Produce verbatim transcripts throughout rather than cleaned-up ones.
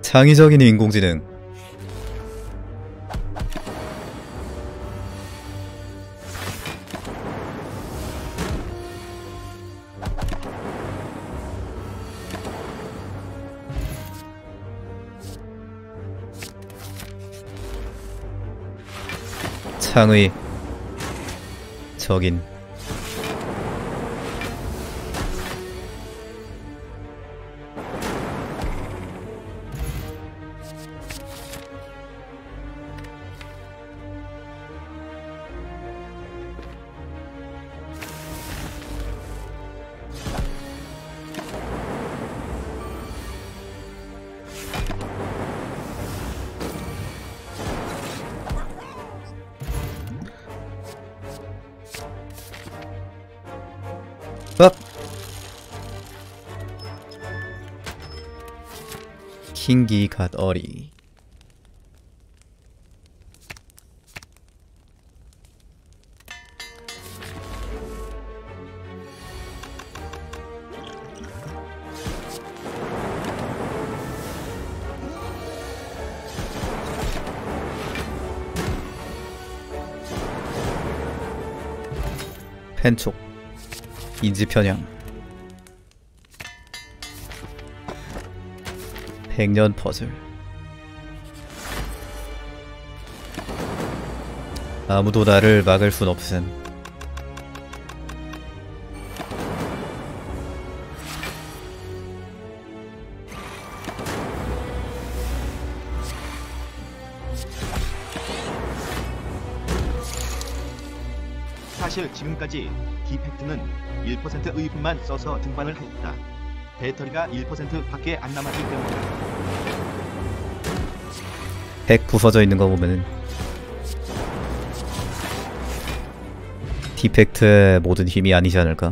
창의적인 인공지능. 창의 적인 업! 킹기 갓 어리. 펜촉 인지편향 백년 퍼즐. 아무도 나를 막을 순 없음. 사실 지금까지 디펙트는 일 퍼센트 의분만 써서 등반을 했다. 배터리가 일 퍼센트 밖에 안 남았기 때문에. 백 부서져 있는 거 보면은 디펙트의 모든 힘이 아니지 않을까?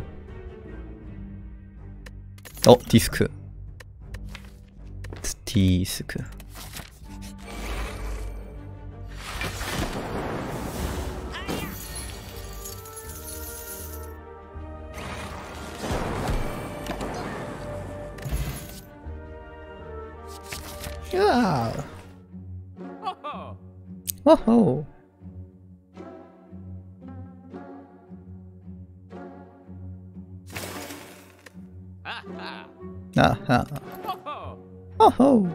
어? 디스크. 디스크. 야. 호호. 아하. 호호.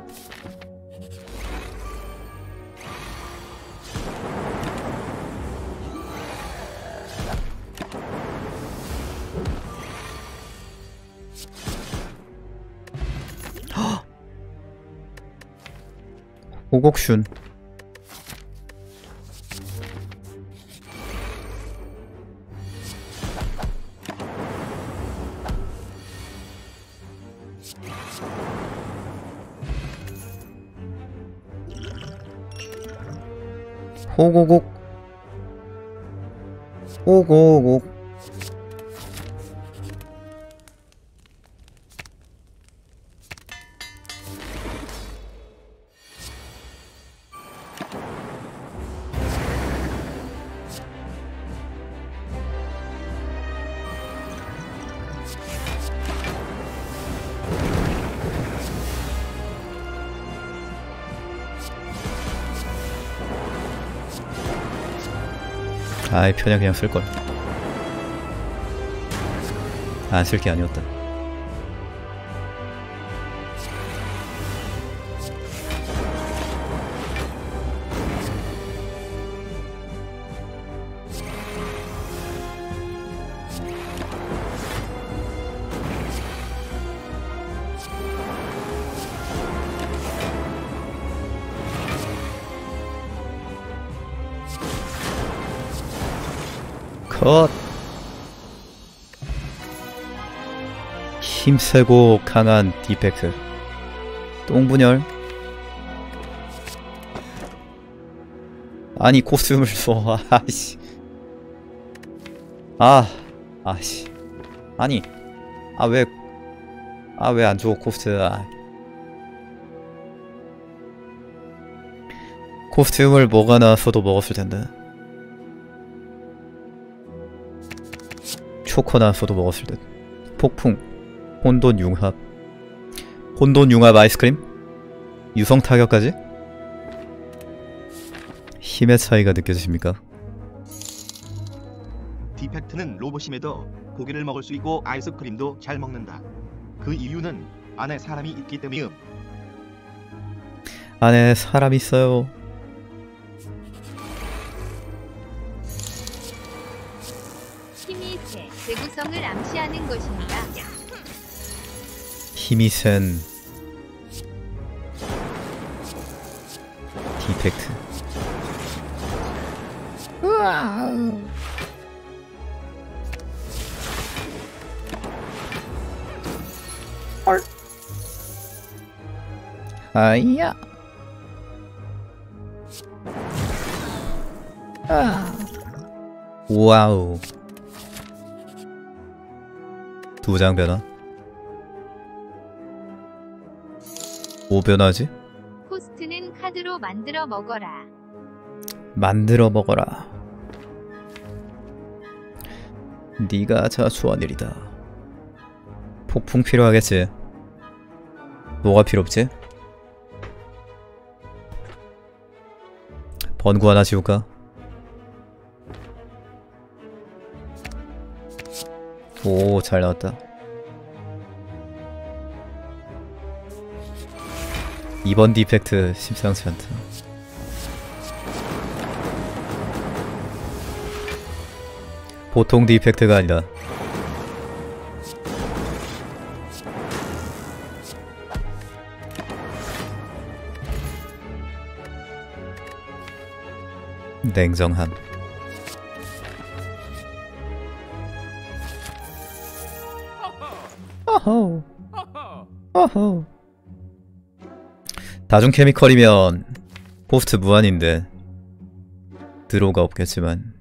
오곡슌. 호고곡. 오고곡. 아이 편향 그냥 쓸걸. 안 쓸 게 아니었다. 컷. 힘세고 강한 디펙트. 똥분열. 아니 코스튬을 써. 아씨. 아 아씨. 아니 아 왜 아 왜 안 줘 코스튬. 아. 코스튬을 뭐가 나왔어도 먹었을 텐데. 초코 나왔어도 먹었을 듯. 폭풍. 혼돈 융합. 혼돈 융합 아이스크림? 유성 타격까지? 힘의 차이가 느껴지십니까? 디펙트는 로봇임에도 고기를 먹을 수 있고 아이스크림도 잘 먹는다. 그 이유는 안에 사람이 있기 때문이음. 안에 사람 있어요. 힘이 세 재구성을 암시하는 것입니다. 힘이 센 디펙트. 아이야. 아. 와우. 두 장 변화. 뭐 변화지? 코스트는 카드로 만들어 먹어라. 만들어 먹어라. 네가 자초한 일이다. 폭풍 필요하겠지. 뭐가 필요 없지? 번구 하나 지울까? 오, 잘 나왔다. 이번 디펙트 심상치 않다. 보통 디펙트가 아니다. 냉정함. 어허. 어허. 다중 케미컬이면 포스트 무한인데 드로우가 없겠지만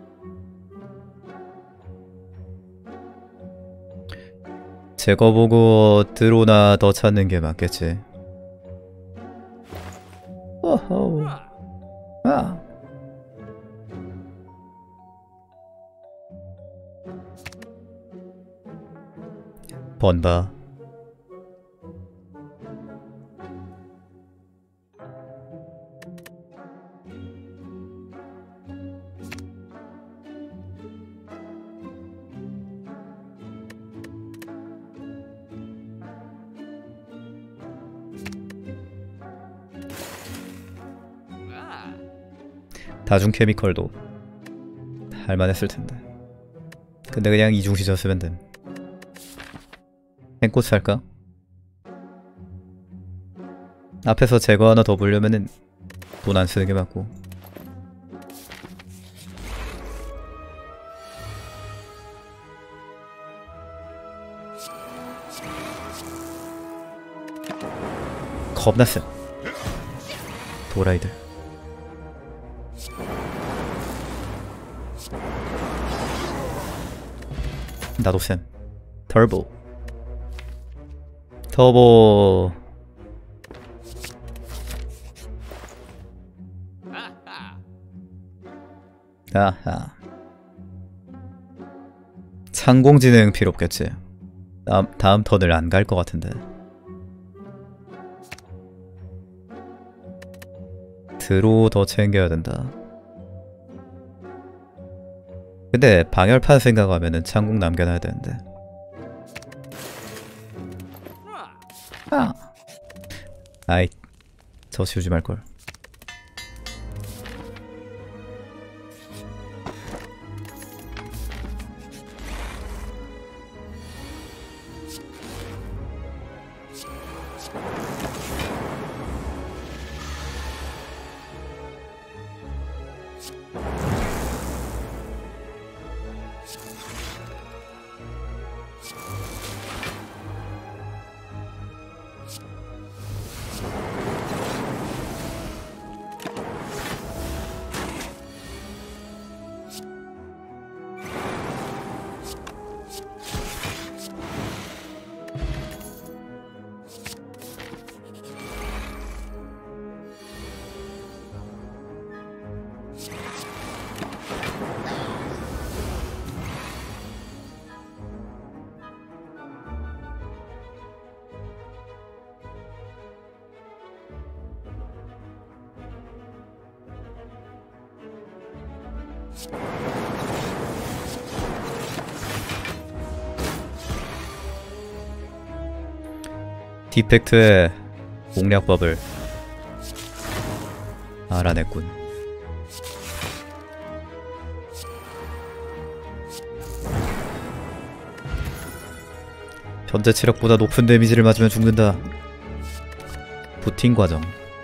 제거 보고 드로우나 더 찾는 게 맞겠지. 어허. 아. 번다. 다중 케미컬도 할만했을 텐데. 근데 그냥 이중시전 쓰면 됨. 행코스 할까? 앞에서 제거 하나 더 보려면은 돈 안 쓰는 게 맞고. 겁나 쎄. 도라이들. 나도 쌤. 터보. 터보. 아하. 창공지능 필요 없겠지. 다음, 다음 턴을 안 갈 것 같은데. 드로 더 챙겨야 된다. 근데 방열판 생각하면은 창공 남겨놔야 되는데. 아. 아이, 저 지우지 말걸. 디펙트의 공략법을 알아냈군. 현재 체력보다 높은 데미지를 맞으면 죽는다. 부팅 과정.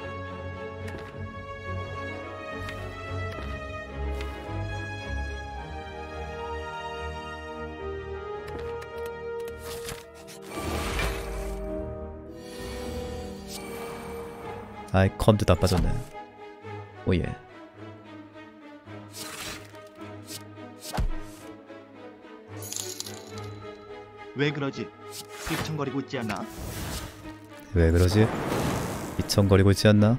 아이 컨드 다 빠졌네. 오예. 왜 그러지? 휘청거리고 있지 않나? 왜 그러지? 이청거리고 있지 않나?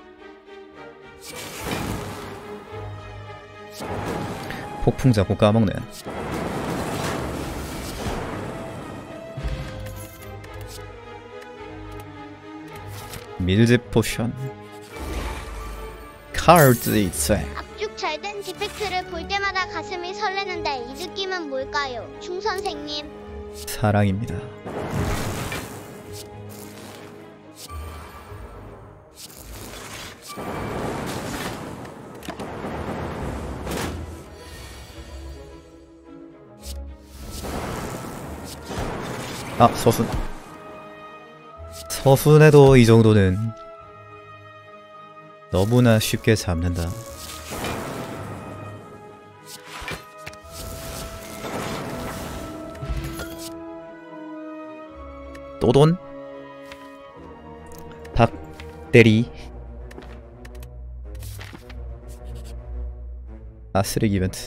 폭풍 자꾸 까먹네. 밀집 포션. 카드 이체. 압축 잘된 디펙트를 볼 때마다 가슴이 설레는데 이 느낌은 뭘까요? 충 선생님. 사랑입니다. 아, 서순. 서순에도 이 정도는 너무나 쉽게 잡는다. 또돈? 박대리. 아, 쓰레기 이벤트.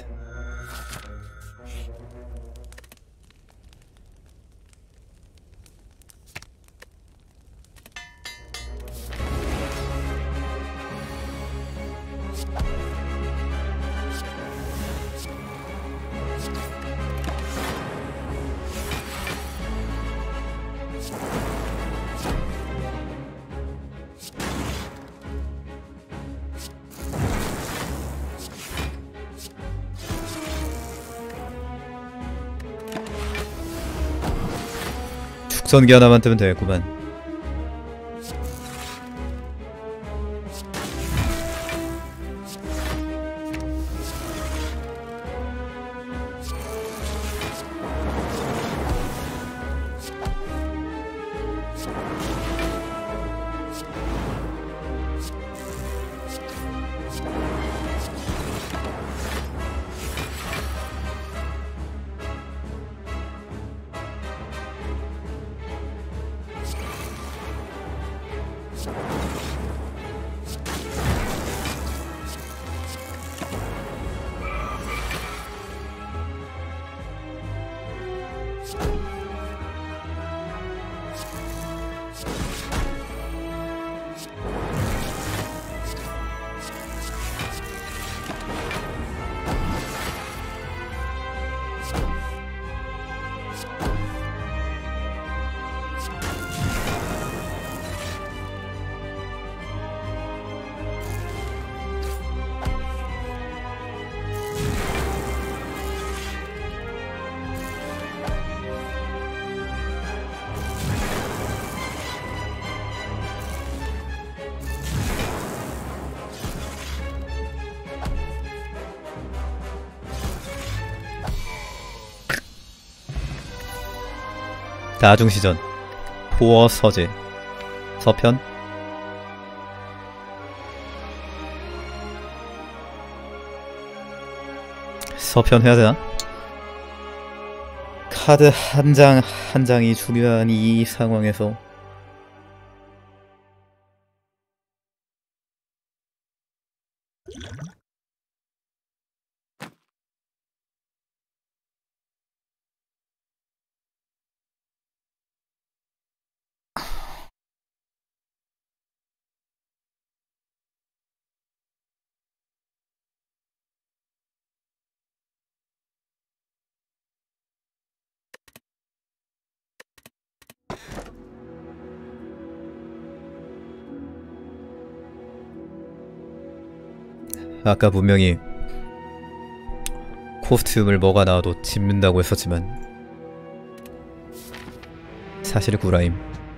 축전기 하나 만들면 되겠구만. 나중시전. 포어 서재. 서편. 서편 해야 되나? 카드 한 장 한 장이 중요한 이 상황에서 아까 분명히 코스튬을 뭐가 나와도 집는다고 했었지만 사실 구라임.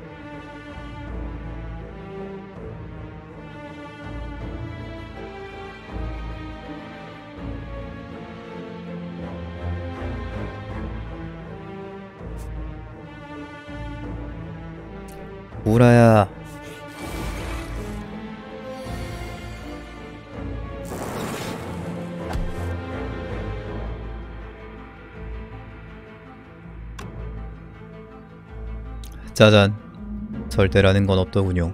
구라야. 짜잔. 절대라는 건 없더군요.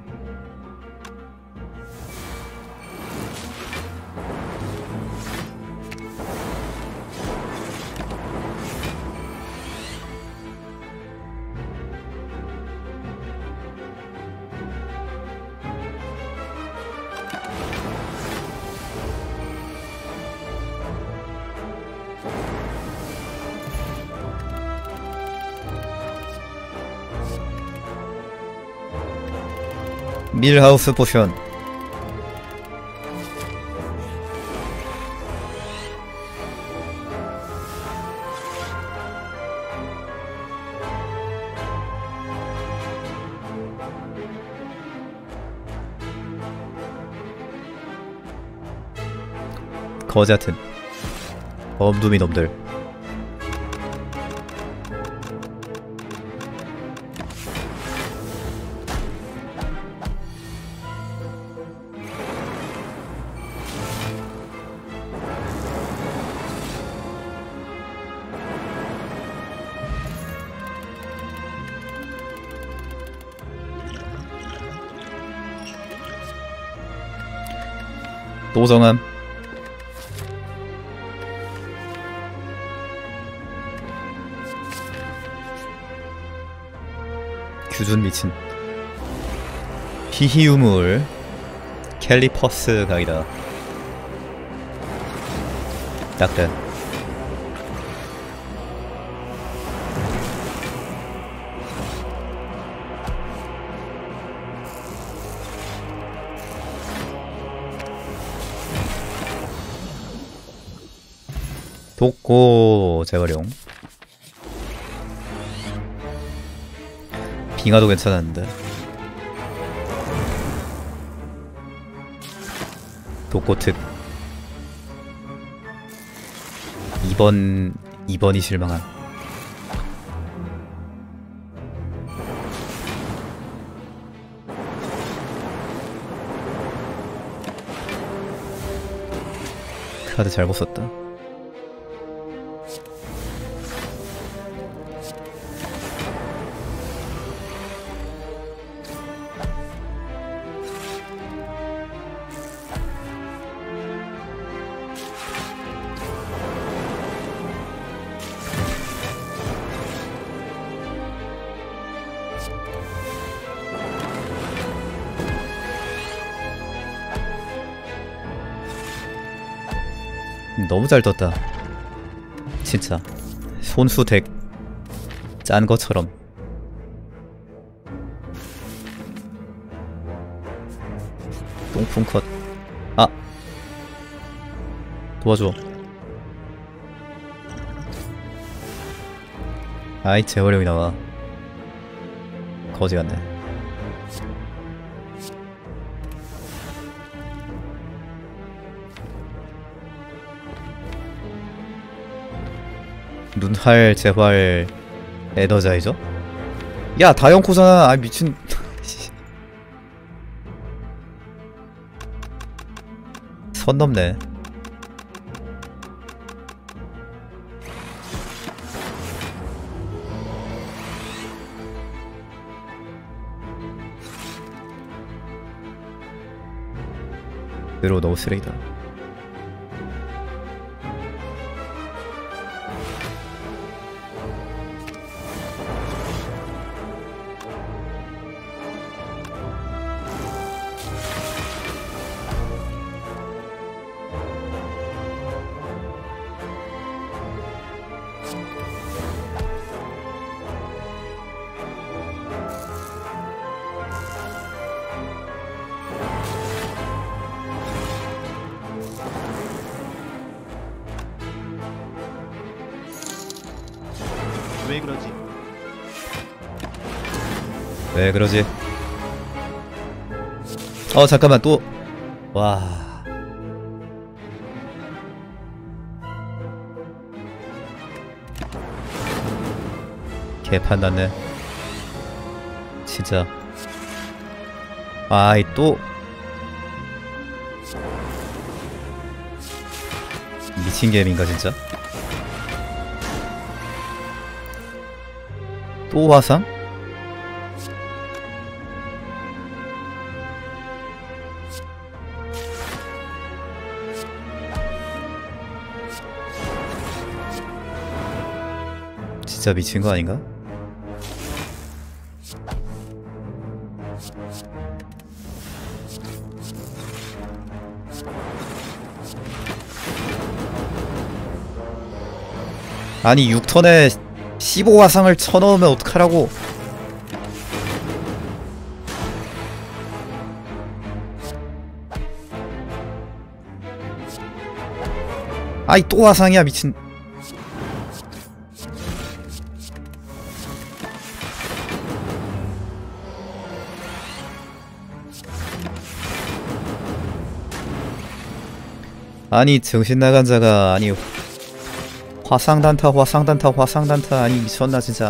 밀하우스 포션. 거지 같은 범두미 놈들. 노정함. 규준 미친. 히히유물 캘리퍼스 가이다. 딱든. 독고 재활용. 빙하도 괜찮았는데. 독고 특. 이 번 이 번이 실망한. 카드 잘못 썼다. 너무 잘 떴다. 진짜 손수 덱 짠 것처럼. 똥풍 컷. 아 도와줘. 아이 재활용이 나와. 거지 같네. 눈할 재활 에너자이저? 야 다연코잖아. 아 미친. 선 넘네. 그대로 너무 쓰레기다. 왜 그러지? 왜 그러지? 어 잠깐만 또 와. 개판 났네 진짜. 아이 또 미친 게임인가 진짜? 또 화상? 진짜 미친 거 아닌가? 아니 육 턴에 십오 화상을 쳐넣으면 어떡하라고. 아이 또 화상이야 미친. 아니 정신나간 자가 아니 화상단타 화상단타 화상단타 아니 미쳤나 진짜.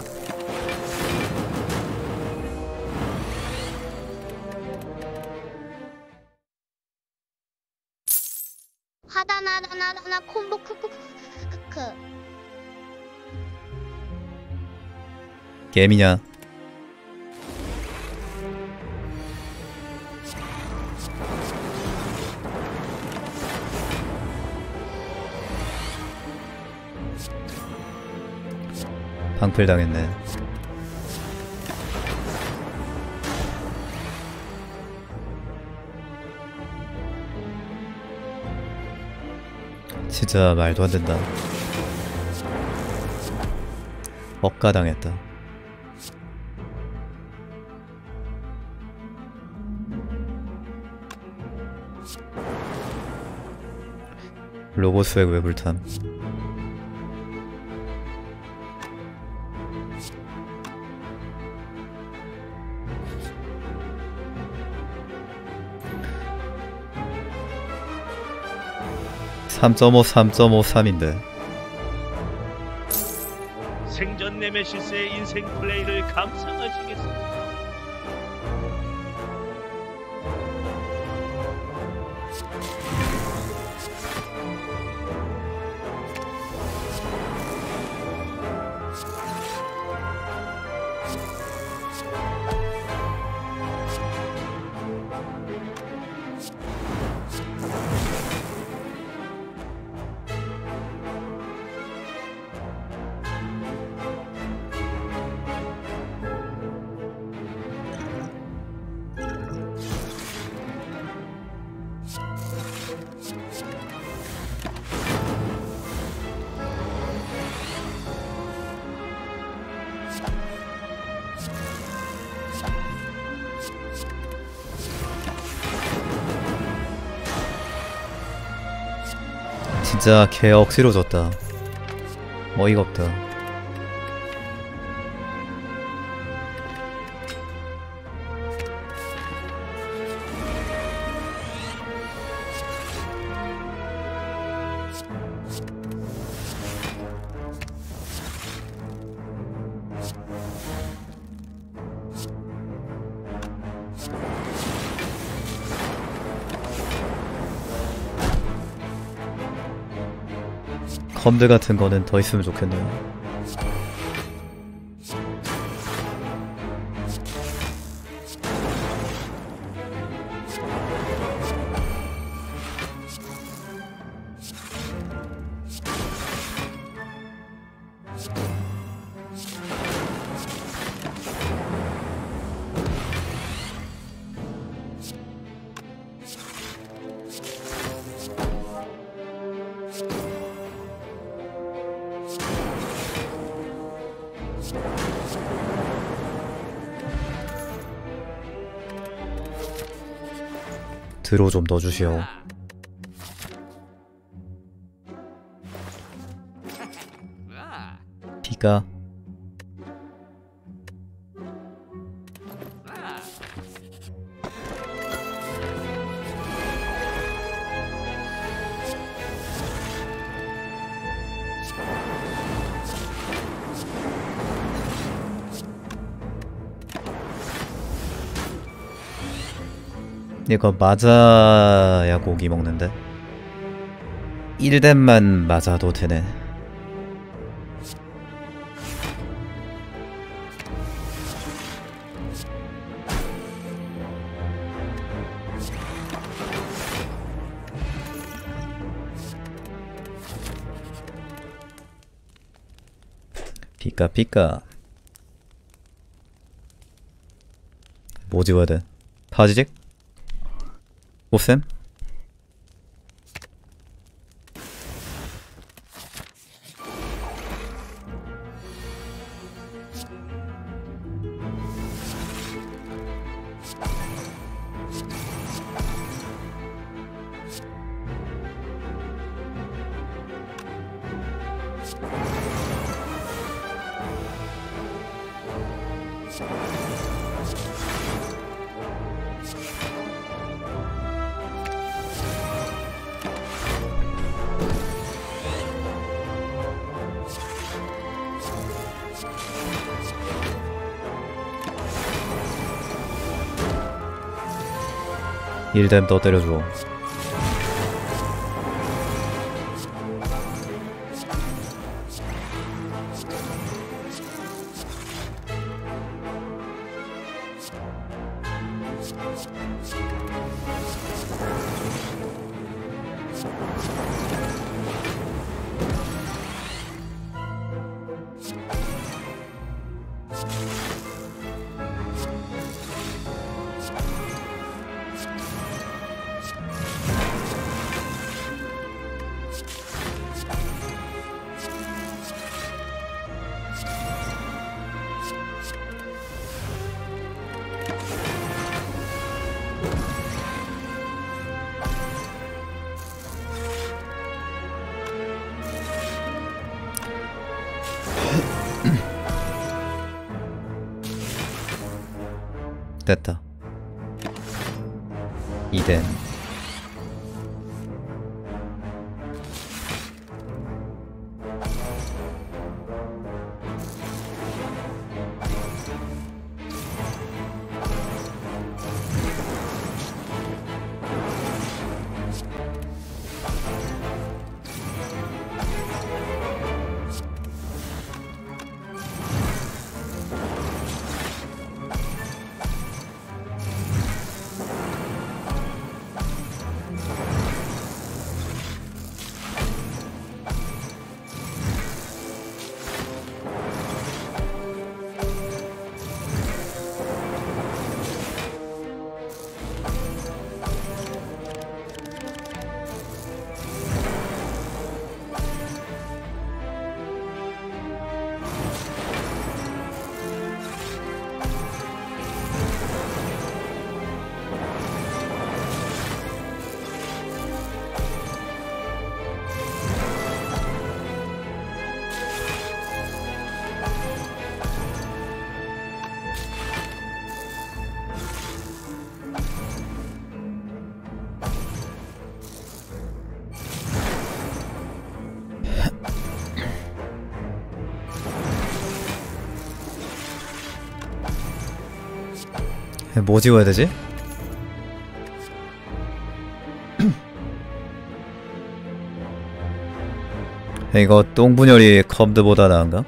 하다나다나다나 콤보 크크크크크. 게임이냐. 방풀 당했네. 진짜 말도 안 된다. 억가당했다. 로봇스웩 왜 불탐? 삼 점 오, 삼 점 오삼인데 생전 네메시스의 인생 플레이를 감상하시겠습니다. 진짜 개 억지로 졌다. 어이가 없다. 컴드 같은 거는 더 있으면 좋겠네요. 드로 좀 넣어주시오. 피가 이거 맞아야 고기 먹는데 일 뎀만 맞아도 되네. 피까 피까. 뭐 지워야 돼? 파지직? 오셈? 일 뎀 더 때려줘. 됐다. 이 뎀. 뭐 지워야 되지? 이거 똥분열이 컴드보다 나은가?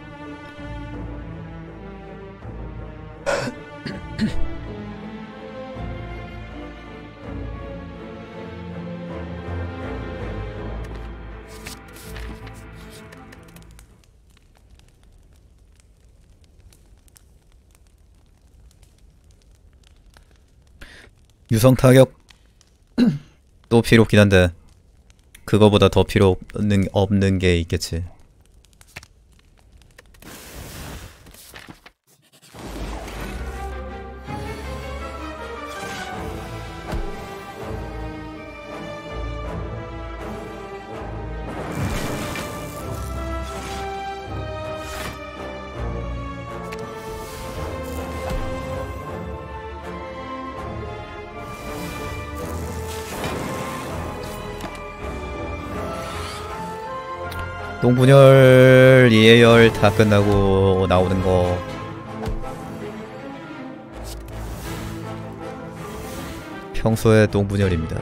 유성 타격 또 필요긴 한데 그거보다 더 필요 없는, 없는 게 있겠지. 똥분열, 이해열 다 끝나고 나오는 거 평소의 똥분열입니다.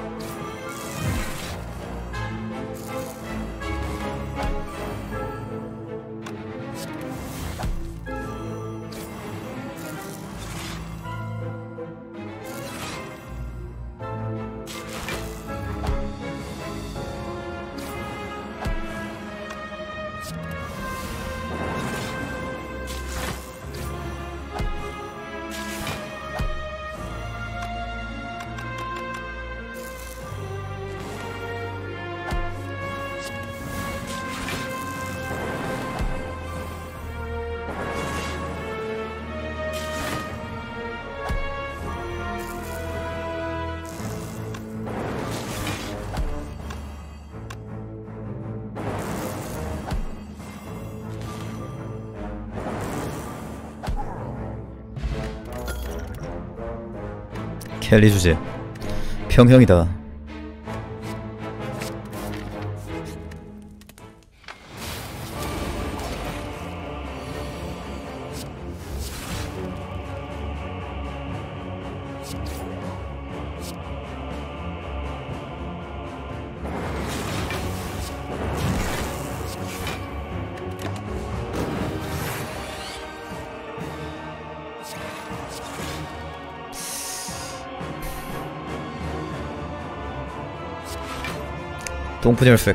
켈리 주제 평형이다. 똥분열색.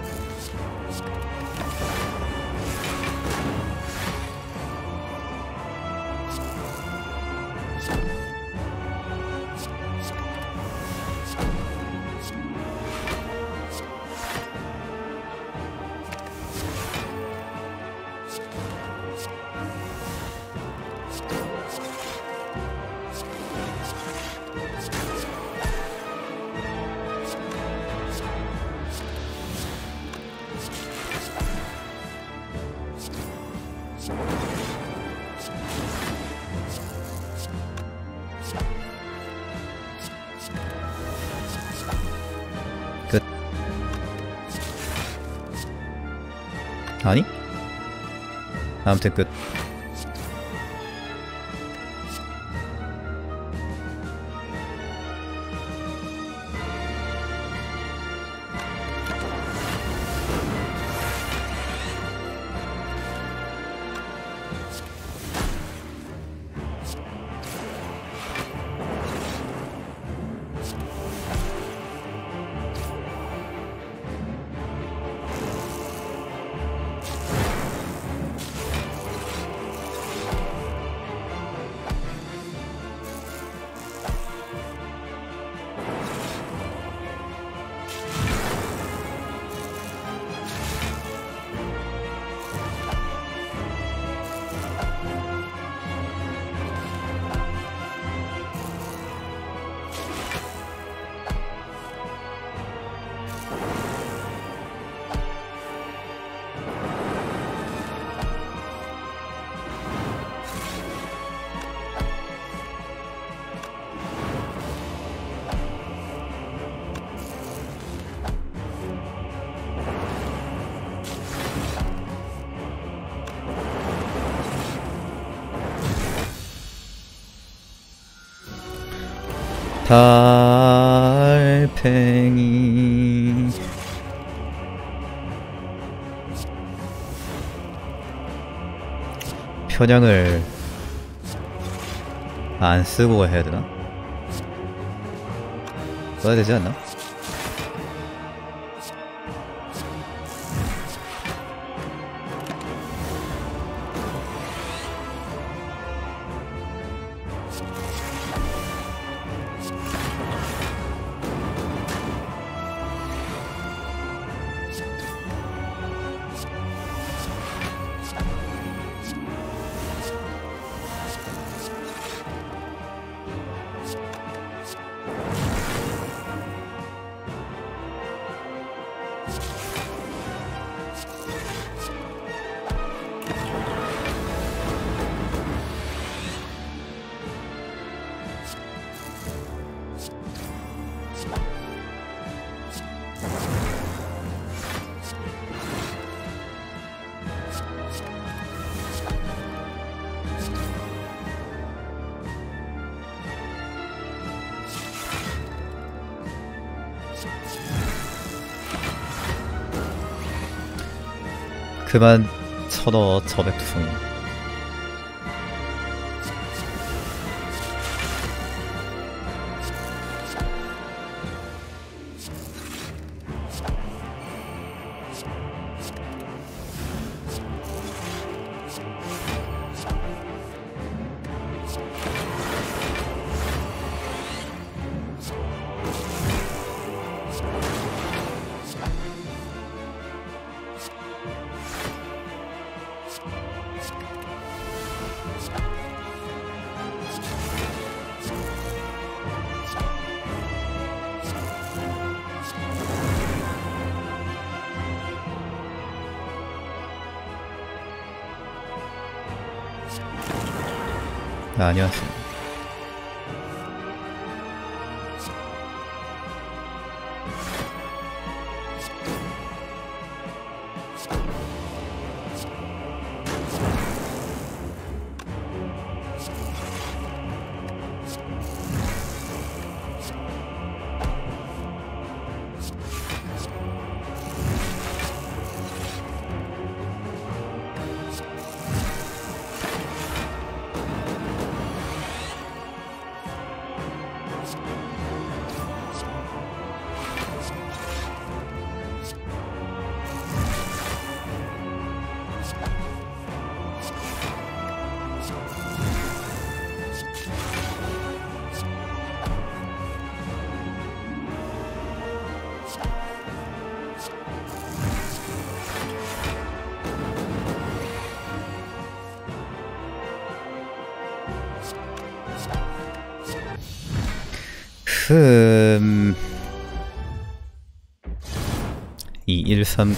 끝. 아니? 아무튼 끝. 달팽이 편향을 안 쓰고 해야 되나? 써야 되지 않나? 그만 쳐넣어 저백두성이. 아, 안녕하세요. 흠... 이백십삼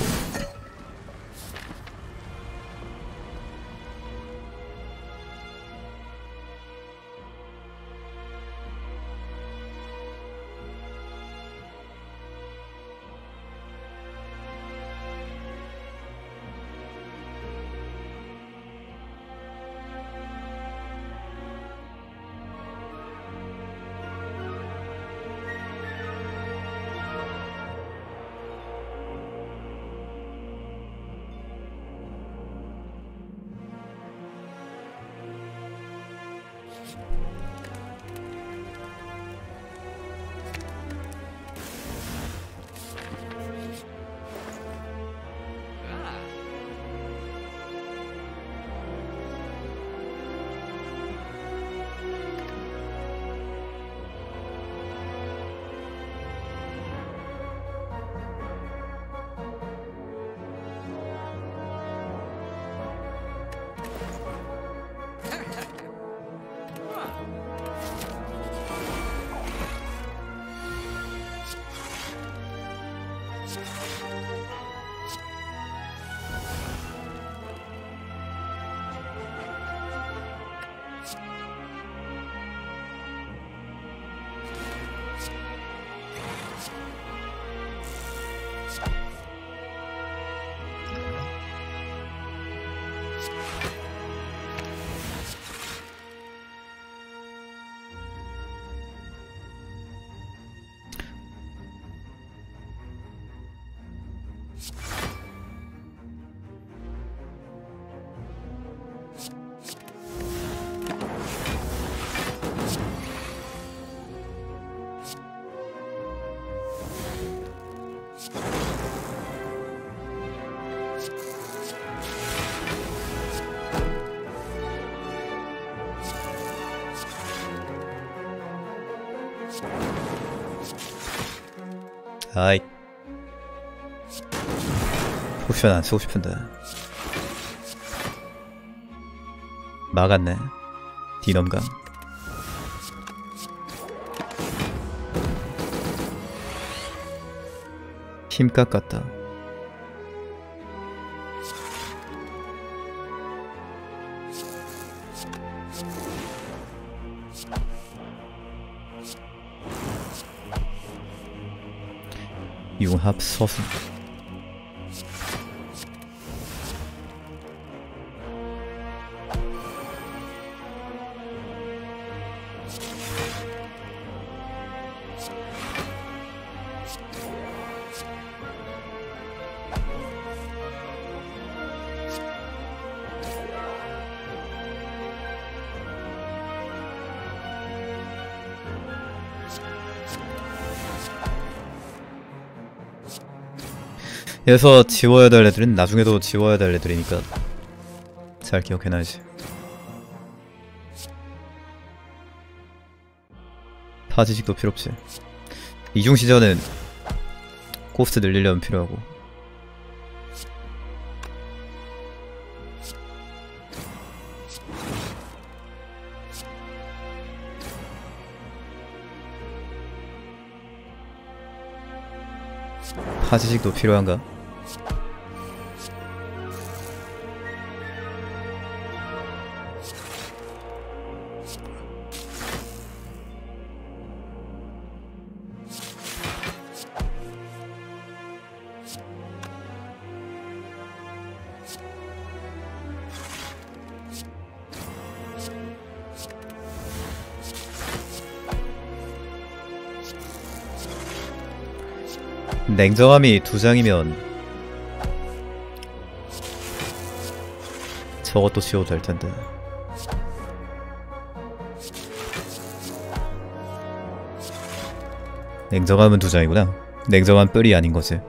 아이, 포션 안 쓰고 싶은데. 막았네. 디넘감. 힘 깎았다. 융합 서순. 그래서 지워야 될 애들은 나중에도 지워야 될 애들이니까 잘 기억해놔야지. 파지식도 필요없지. 이중시전은 코스트 늘리려면 필요하고. 파지식도 필요한가? 냉정함이 두 장이면 저것도 씌워도 될 텐데. 냉정함은 두 장이구나. 냉정한 뿔이 아닌 거지.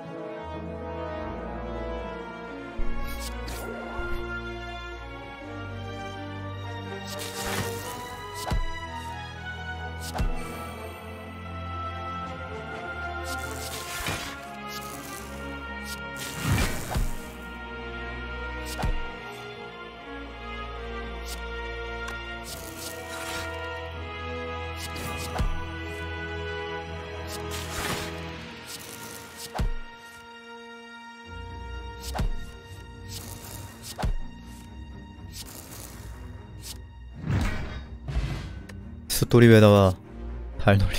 숫돌이 왜 나와? 발놀림.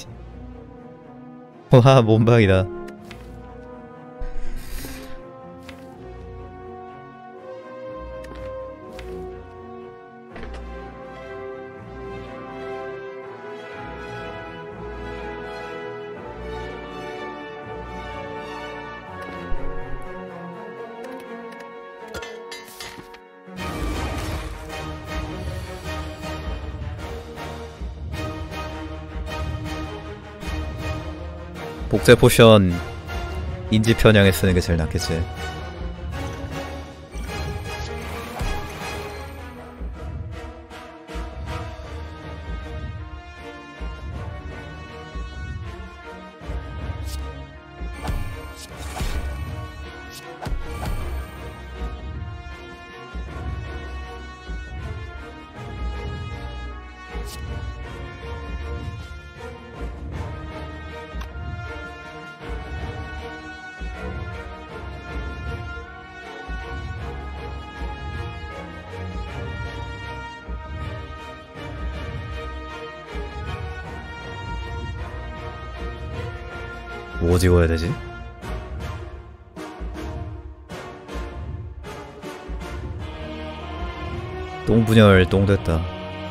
와, 몸박이다. 복제 포션 인지 편향에 쓰는 게 제일 낫겠지. 뭐 지워야 되지? 똥분열 똥 됐다.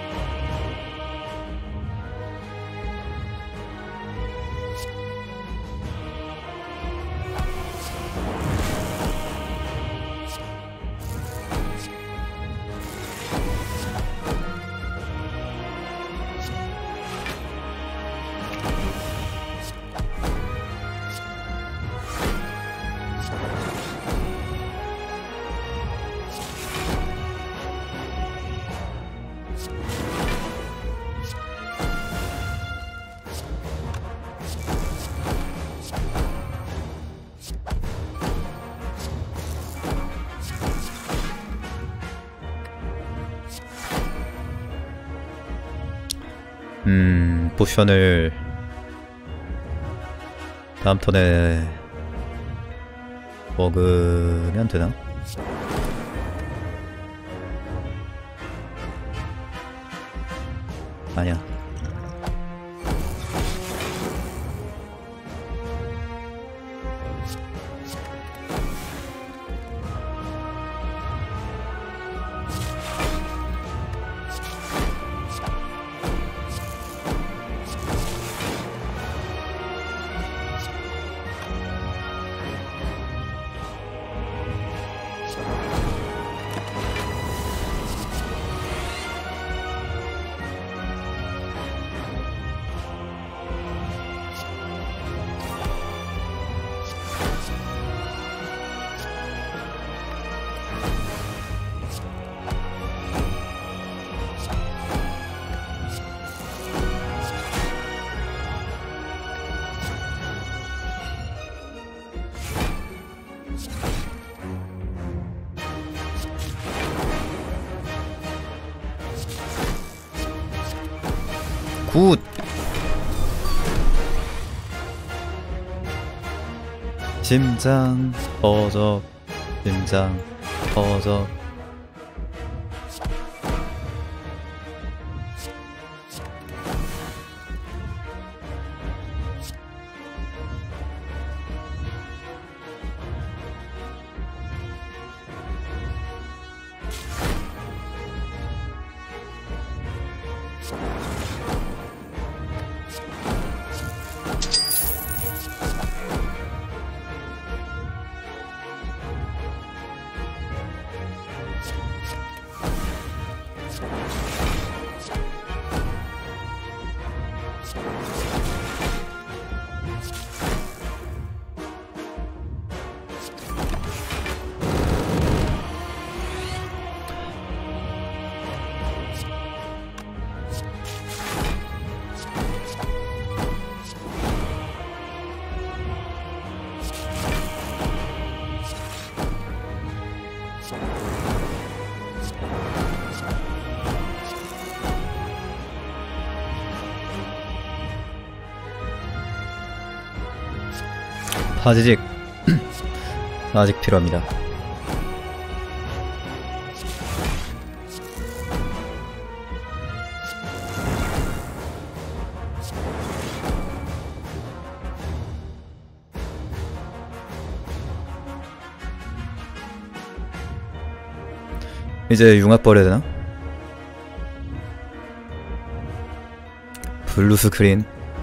음... 포션을 다음 턴에 먹으면 되나? 아니야. 굿! 심장 터져 심장 터져. 파지직 아직 필요합니다. 이제 융합 버려야 되나? 블루 스크린.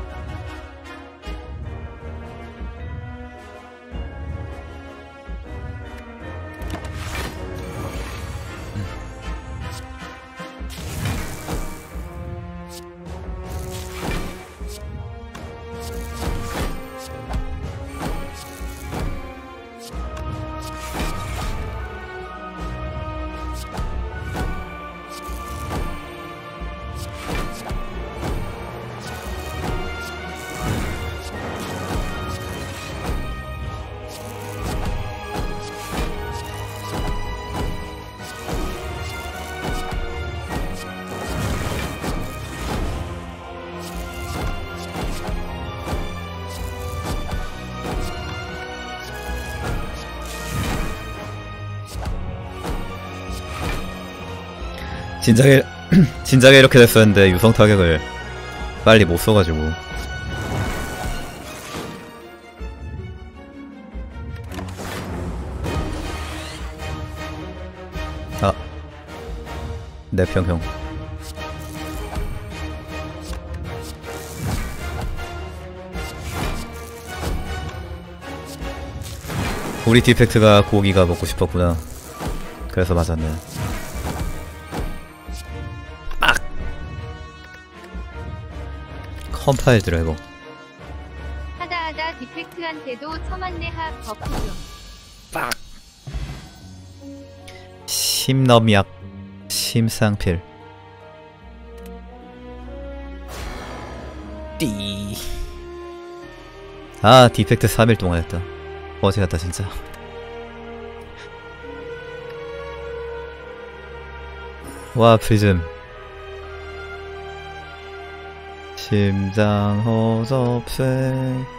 진작에 진작에 이렇게 됐었는데 유성 타격을 빨리 못 써가지고. 아, 내평형. 우리 디펙트가 고기가 먹고 싶었구나. 그래서 맞았네. 컴파일 드라이버. 하다하다 디펙트한테도 처맞네. 하 버프 좀. 빡. 심넘약 심상필. 띠. 아, 디펙트 삼 일 동안 했다. 어제 갔다 진짜. 와, 프리즘. 심장 허접색